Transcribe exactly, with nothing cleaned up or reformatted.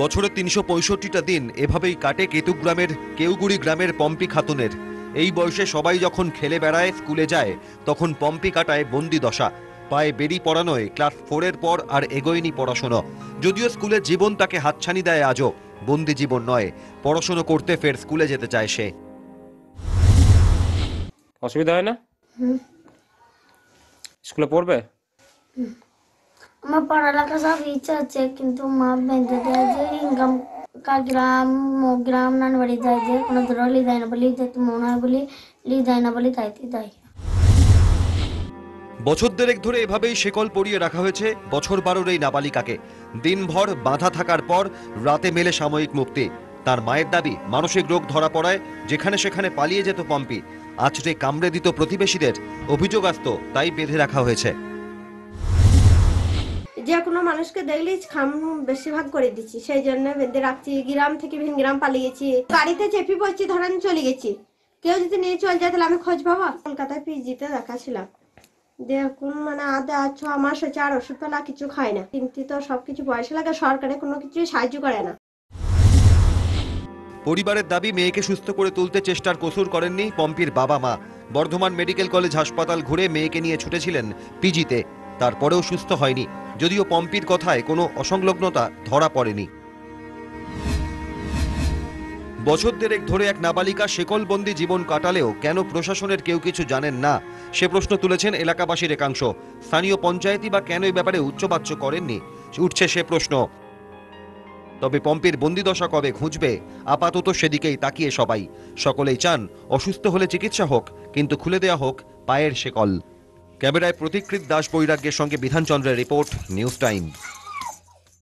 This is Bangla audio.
বছরে তিনশো পঁয়ষট্টিটা দিন এভাবেই কাটে কেতুগ্রামের কেউগুড়ি গ্রামের পম্পি খাতুনের। এই বয়সে সবাই যখন খেলে বেড়ায়, স্কুলে যায়, তখন পম্পি কাটায় বন্দি দশা। পায়ে বেরি পড়ানোয় ক্লাস ফোরের পর আর এগোয়নি পড়াশোনা। যদিও স্কুলের জীবন তাকে হাতছানি দেয় আজও, বন্দি জীবন নয়। পড়াশোনা করতে ফের স্কুলে যেতে চায় সে। অসুবিধা হয় না? স্কুলে পড়বে? আমার পড়ালেখা সব ইচ্ছা আছে, কিন্তু মা বেঁধে দেয় যে ইনকাম का গ্রাম গ্রাম নান বাড়ি যায় যে কোনো ধরো লি যায় না বলি যেতে মনে হয় বলি লি যায় না বলি তাইতে দেয়। বছর দেড়েক ধরে এভাবেই শেকল পরিয়ে রাখা হয়েছে বছর বারোর এই নাবালিকাকে। দিনভর বাঁধা থাকার পর রাতে মেলে সাময়িক মুক্তি। তার মায়ের দাবি, মানসিক রোগ ধরা পড়ায় যেখানে সেখানে পালিয়ে যেত পম্পি। আছড়ে কামড়ে দিত প্রতিবেশীদের। অভিযোগ আসত, তাই বেঁধে রাখা হয়েছে। যে কোনো মানুষকে দেখলেই খাম বেশিরভাগ করে দিচ্ছি, সেই জন্য বেঁধে রাখছি। গ্রাম থেকে ভিন গ্রাম পালিয়েছি, গাড়িতে চেপে পড়ছি, ধরেন চলে গেছি। কেউ যদি নিয়ে চলে যায় তাহলে আমি খোঁজ পাবো। কলকাতায় পিজিতে দেখাছিলাম, দেখুন মানে আধা ছ মাস হচ্ছে আর ওষুধ পেলা কিছু খায় না। কিন্তু তো সবকিছু পয়সা লাগে, সরকারে কোনো কিছু সাহায্য করে না। পরিবারের দাবি, মেয়েকে সুস্থ করে তুলতে চেষ্টার কসুর করেননি পম্পির বাবা মা। বর্ধমান মেডিকেল কলেজ হাসপাতাল ঘুরে মেয়েকে নিয়ে ছুটেছিলেন পিজিতে, তারপরেও সুস্থ হয়নি। যদিও পম্পির কথায় কোনো অসংলগ্নতা ধরা পড়েনি। বছর দেড়েক ধরে এক নাবালিকা শেকলবন্দি জীবন কাটালেও কেন প্রশাসনের কেউ কিছু জানেন না, সে প্রশ্ন তুলেছেন এলাকাবাসীর একাংশ। স্থানীয় পঞ্চায়েতই বা কেন এই ব্যাপারে উচ্চবাচ্য করেননি, উঠছে সে প্রশ্ন। তবে পম্পির বন্দিদশা কবে ঘুচবে, আপাতত সেদিকেই তাকিয়ে সবাই। সকলেই চান অসুস্থ হলে চিকিৎসা হোক, কিন্তু খুলে দেয়া হোক পায়ের শেকল। ক্যামেরায় প্রতিকৃত দাস বৈরাগ্যের সঙ্গে বিধানচন্দ্রের রিপোর্ট, নিউজ টাইম।